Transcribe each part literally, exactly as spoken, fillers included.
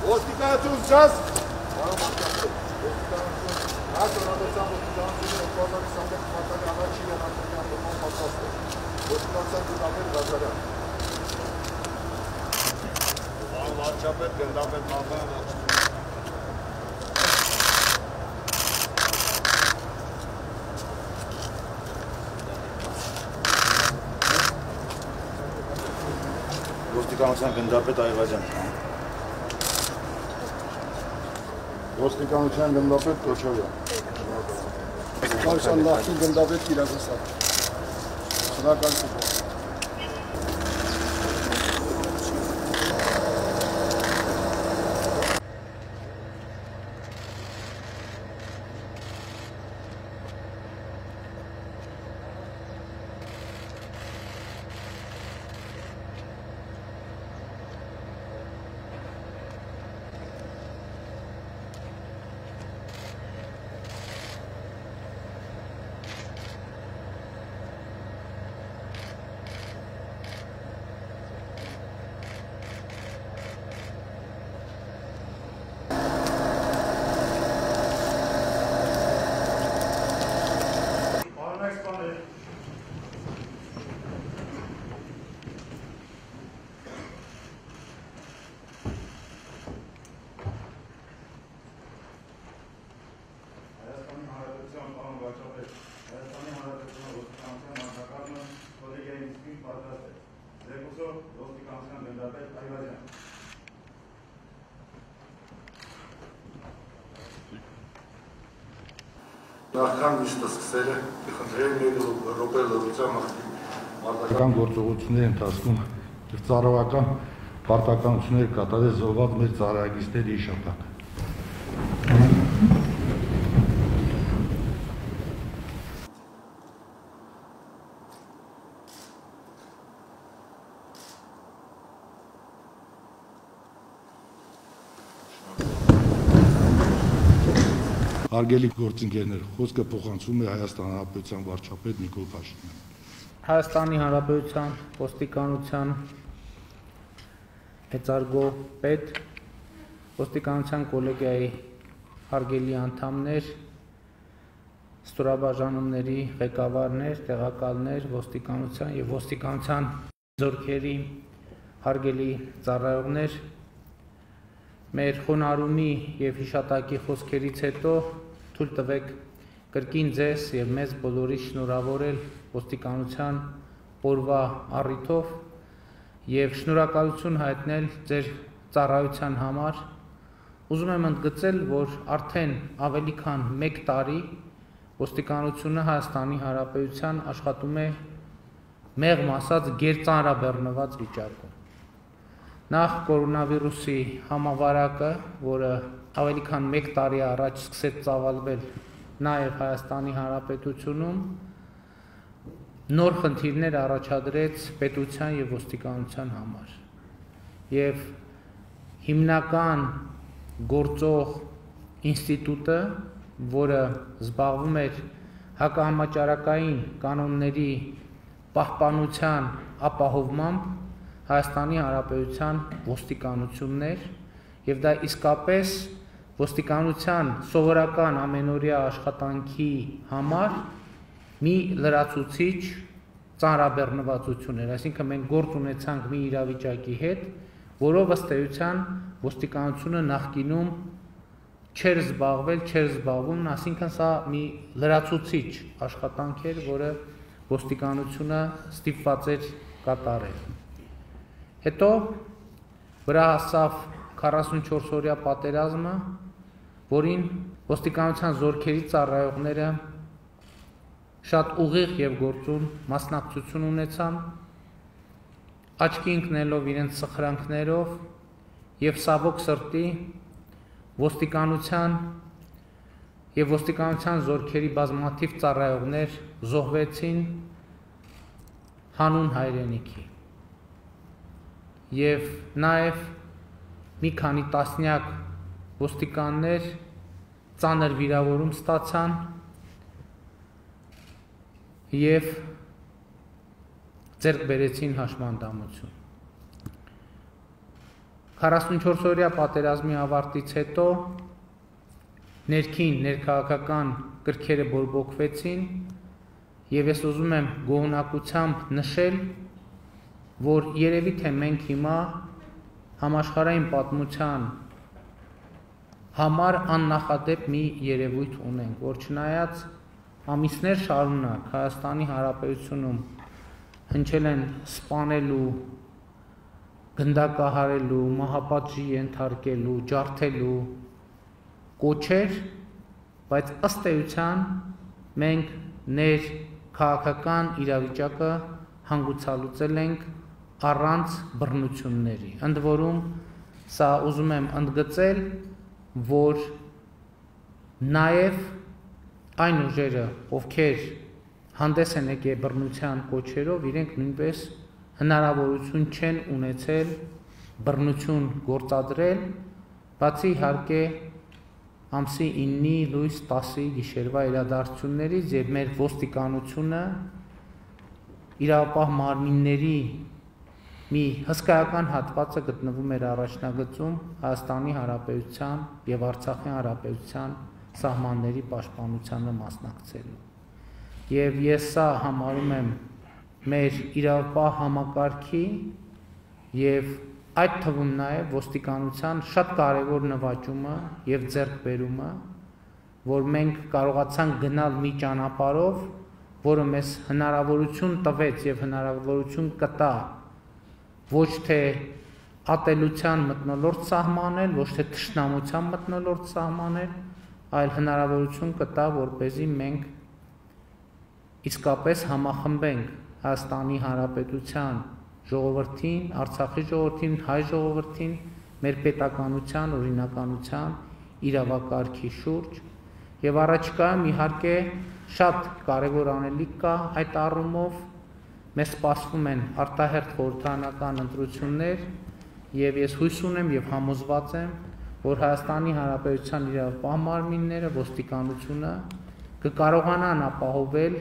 ոստիկանություն զգաս։ Այս օրատոցյան ոստիկանությունը երկու հազար քսաներեք թվականի առաջին յանվարյան բռնման պատրաստ է։ Ոստիկանության գնդապետ Ղազարյան։ Վան վարչապետ գնդապետ Մազարյան աչքի։ Ոստիկանության գնդապետ Այղազյան։ Ոստիկանության գնդապետ Կոչարյան։ Ոստիկանության նախկին գնդապետ Կիրակոսյան։ Շնորհակալություն։ Նախքան միշտ սկսելը խնդրել մեկ րոպե լրության մարտական գործողությունների ընթացքում եւ ծառայական պարտականություններ կատարել զոհված մեր ծառայագիստների հիշատակ։ Հարգելի գործընկերներ, խոսքը փոխանցում է Հայաստանի Հանրապետության վարչապետ Նիկոլ Փաշինյան։ Հայաստանի Հանրապետության ոստիկանության մեծարգո պետ, ոստիկանության կոլեգիայի հարգելի անդամներ, ստորաբաժանումների ղեկավարներ, տեղակալներ, ոստիկանության եւ ոստիկանության զորքերի հարգելի ծառայողներ, մեր խոնարհումի եւ հիշատակի խոսքերից հետո թույլ տվեք կրկին ձեզ եւ մեզ բոլորի շնորհավորել ոստիկանության օրվա առիթով եւ շնորհակալություն հայտնել ձեր ծառայության համար։ Ուզում եմ ընդգծել, որ արդեն ավելի քան մեկ տարի ոստիկանությունը Հայաստանի Հանրապետության աշխատում է մեղմ ասած գերծանրաբեռնված վիճակում։ Նախ կորոնավիրուսի համավարակը, որը ավելի քան մեկ տարի առաջ սկսեց ծավալվել նաև Հայաստանի Հանրապետությունում, նոր խնդիրներ առաջադրեց պետության եւ ոստիկանության համար։ Եվ հիմնական գործող ինստիտուտը, որը զբաղվում էր հակահամաճարակային կանոնների պահպանության ապահովմամբ, Հայաստանի Հանրապետության ոստիկանություններ եւ դա իսկապես ոստիկանության սովորական ամենօրյա աշխատանքի համար մի լրացուցիչ ծանրաբեռնվածություն էր, այսինքն մենք գործ ունեցանք մի իրավիճակի հետ, որով ըստ էության ոստիկանությունը նախկինում չէր զբաղվել, չէր զբաղվում, այսինքն սա մի լրացուցիչ աշխատանք էր, որը ոստիկանությունը ստիպված էր կատարել։ Հետո վրա հասավ քառասունչորս օրյա պատերազմը, որին ոստիկանության զորքերի ծառայողները շատ ուղիղ եւ գործուն մասնակցություն ունեցան, աչքի ընկնելով իրենց սխրանքներով եւ սավոք սրտի ոստիկանության եւ ոստիկանության զորքերի բազմաթիվ ծառայողներ զոհվեցին հանուն հայրենիքի։ Եվ նաև մի քանի տասնյակ ոստիկաններ ծանր վիրավորում ստացան եւ ձեռք բերեցին հաշմանդամություն։ քառասունչորս օրյա պատերազմի ավարտից հետո ներքին ներքաղաքական կրքերը բորբոքվեցին եւ ես ուզում եմ գոհունակությամբ նշել, որ երևի թե մենք հիմա համաշխարհային պատմության համար աննախադեպ մի երևույթ ունենք, որ չնայած ամիսներ շարունակ Հայաստանի Հանրապետությունում հնչել են սպանելու, գնդակահարելու, մահապատժի ենթարկելու, ջարդելու կոչեր, բայց ըստ էության մենք ներ քաղաքական իրավիճակը հանգուցալուծել ենք առանց բռնությունների։ Ընդ որում սա ուզում եմ ընդգծել, որ նաև այն ուժերը, ովքեր հանդես են եկել բռնության կոչերով, իրենք նույնպես հնարավորություն չեն ունեցել բռնություն գործադրել, բացի իհարկե ամսի իննի լույս տասի գիշերվա իրադարձություններից եւ մեր ոստիկանությունը իրավապահ մարմինների մի հսկայական հատվածը գտնվում էր առաջնագծում Հայաստանի Հանրապետության եւ Արցախի Հանրապետության սահմանների պաշտպանությանը մասնակցելու։ Եվ ես սա համարում եմ մեր իրավապահ համակարգի եւ այդ թվում նաև ոստիկանության շատ կարևոր նվաճումը եւ ձեռքբերումը, որ մենք կարողացանք գնալ մի ճանապարհով, որը մեզ հնարավորություն տվեց եւ հնարավորություն կտա ոչ թե ատելության մթնոլորտ սահմանել, ոչ թե թշնամության մթնոլորտ սահմանել, այլ հնարավորություն կտա, որպեսզի մենք իսկապես համախմբենք Հայաստանի Հանրապետության ժողովրդին, Արցախի ժողովրդին, հայ ժողովրդին, մեր պետականության, օրինականության, իրավակարգի շուրջ եւ առաջիկայում իհարկե շատ կարևոր անելիք կա այդ առումով, մեզ սպասվում են արտահերթ խորհրդարանական ընտրություններ եւ ես հույս ունեմ եւ համոզված եմ, որ Հայաստանի Հանրապետության իրավապահ մարմինները, ոստիկանությունը կկարողանան ապահովել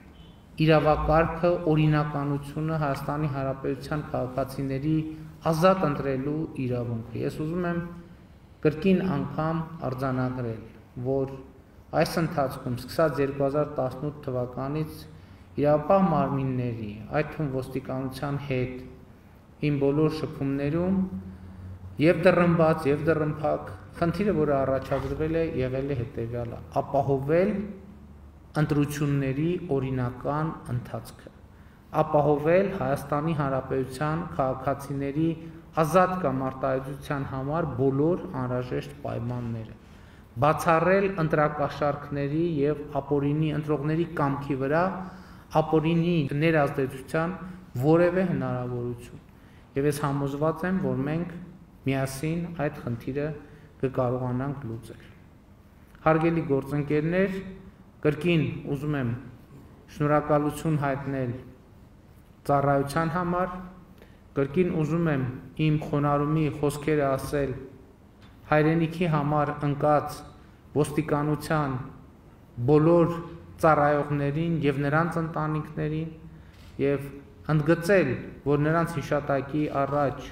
իրավակարգը, օրինականությունը Հայաստանի Հանրապետության քաղաքացիների ազատ ընտրելու իրավունքը։ Ես ուզում եմ կրկին անգամ արձանագրել, որ այս ընթացքում սկսած երկու հազար տասնութ թվականից իրավապահ մարմինների, այդ թվում ոստիկանության հետ իմ բոլոր շփումներում եւ դռնբաց եւ դռնփակ խնդիրը, որը առաջադրվել է, եղել է հետեւյալը՝ ապահովել ընտրությունների օրինական ընթացքը, ապահովել Հայաստանի Հանրապետության քաղաքացիների ազատ կամ արտահայտության համար բոլոր անհրաժեշտ պայմանները, բացառել ընտրակաշառքների եւ ապօրինի ընտրողների կամքի վրա ապօրինի ներազդեցության որևէ հնարավորություն։ Եվ ես համոզված եմ, որ մենք միասին այդ խնդիրը կկարողանանք լուծել։ Հարգելի գործընկերներ, կրկին ուզում եմ շնորհակալություն հայտնել ծառայության համար, կրկին ուզում եմ իմ խոնարհումի խոսքերը ասել հայրենիքի համար ընկած ոստիկանության բոլոր ծառայողներին եւ նրանց ընտանիքներին եւ ընդգծել, որ նրանց հիշատակի առաջ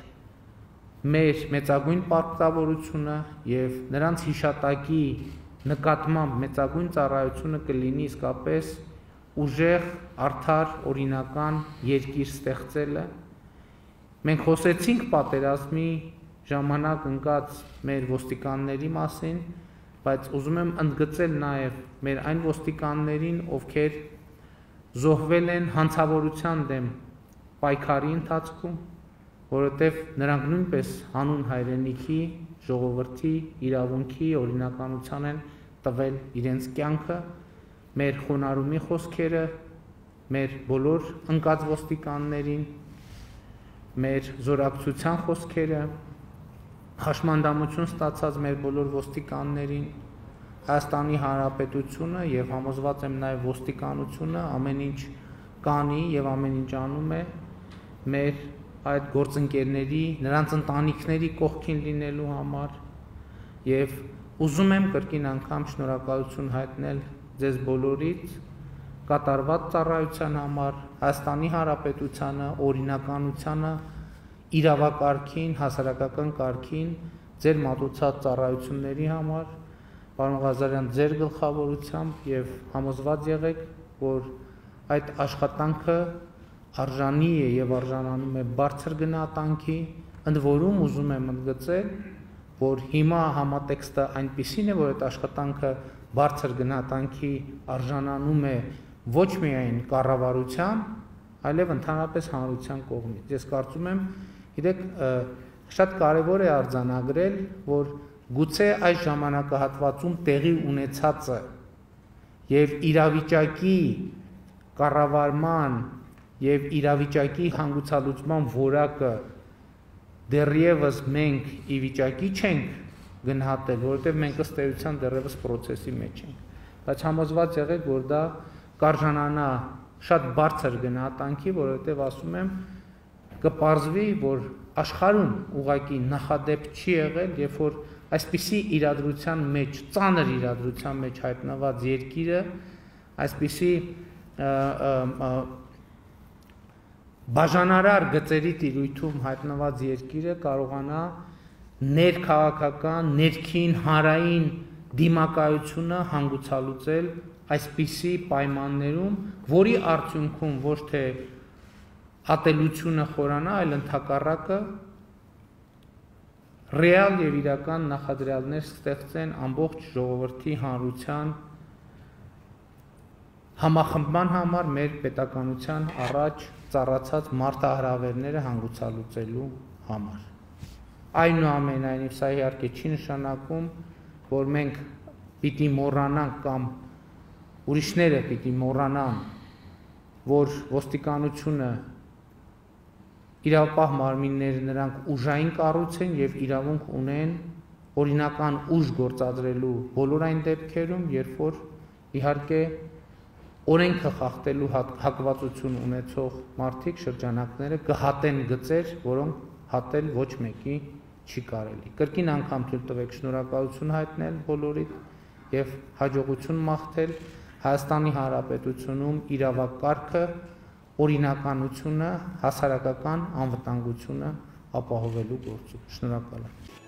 մեր մեծագույն պարտավորությունը եւ նրանց հիշատակի նկատմամբ մեծագույն ծառայությունը կլինի իսկապես ուժեղ, արդար, օրինական երկիր ստեղծելը։ Մենք խոսեցինք պատերազմի ժամանակ ընկած մեր ոստիկանների մասին, բայց ուզում եմ ընդգծել նաև մեր այն ոստիկաններին, ովքեր զոհվել են հանցավորության դեմ պայքարի ընթացքում, որովհետև նրանք նույնպես հանուն հայրենիքի, ժողովրդի, իրավունքի, օրինականության են տվել իրենց կյանքը, մեր խոնարհումի խոսքերը, մեր բոլոր ընկած ոստիկաններին, մեր զորակցության խոսքերը, հաշմանդամություն ստացած մեր բոլոր ոստիկաններին, Հայաստանի Հանրապետությունը եւ համոզված եմ նաեւ ոստիկանությունը ամեն ինչ կանի եւ ամեն ինչ անում է մեր այդ գործընկերների, նրանց ընտանիքների կողքին լինելու համար եւ ուզում եմ կրկին անգամ շնորհակալություն հայտնել ձեզ բոլորից կատարված ծառայության համար, Հայաստանի Հանրապետությանը, օրինականությանը, իրավակարգին, հասարակական կարգին, ձեր մատուցած ծառայությունների համար, պարոն Ղազարյան, ձեր գլխավորությամբ եւ համոզված եղեք, որ այդ աշխատանքը արժանի է եւ արժանանում է բարձր գնահատանքի, ընդ որում ուզում եմ ընդգծել, որ հիմա համատեքստը այնպիսին է, որ այդ աշխատանքը բարձր գնահատանքի արժանանում է ոչ միայն կառավարության, այլև ընդհանրապես հանրության կողմից։ Ես կարծում եմ, գիտեք, շատ կարևոր է արձանագրել, որ գուցե այս ժամանակահատվածում տեղի ունեցածը եւ իրավիճակի կառավարման եւ իրավիճակի հանգուցալուծման որակը դեռևս մենք ի վիճակի չենք գնահատել, որովհետեւ մենք ըստ էության դեռևս process-ի մեջ ենք, բայց համոզված եղեք, որ դա կարժանանա շատ բարձր գնահատանքի, որովհետեւ ասում եմ, կպարզվի, որ աշխարհում ուղղակի նախադեպ չի եղել, երբ որ այսպիսի իրադրության մեջ, ծանր իրադրության մեջ հայտնված երկիրը, այսպիսի բաժանարար գծերի տիրույթում հայտնված երկիրը կարողանա ներքաղաքական, ներքին հանրային դիմակայությունը հանգուցալուծել այսպիսի պայմաններում, որի արդյունքում ոչ թե ատելությունը խորանա, այլ ընդհակառակը ռեալ եւ իրական նախադրյալներ ստեղծեն ամբողջ ժողովրդի հանրության համախմբման համար մեր պետականության առաջ ծառացած մարտահրավերները հանգուցալուծելու համար։ Այնուամենայնիվ սա իհարկե չի նշանակում, որ մենք պիտի մոռանանք կամ ուրիշները պիտի մոռանան, որ ոստիկանությունը իրավապահ մարմինները նրանք ուժային կառույց են եւ իրավունք ունեն օրինական ուժ գործադրելու բոլոր այն դեպքերում, երբ որ իհարկե օրենքը խախտելու հակվածություն ունեցող մարդիկ շրջանակները կհատեն գծեր, որոնք հատել ոչ մեկի չի կարելի։ Կրկին անգամ թույլ տվեք շնորհակալություն հայտնել բոլորիդ եւ հաջողություն մաղթել Հայաստանի Հանրապետությունում իրավակարգը, օրինականությունը, հասարակական անվտանգությունը ապահովելու գործում։ Շնորհակալ եմ։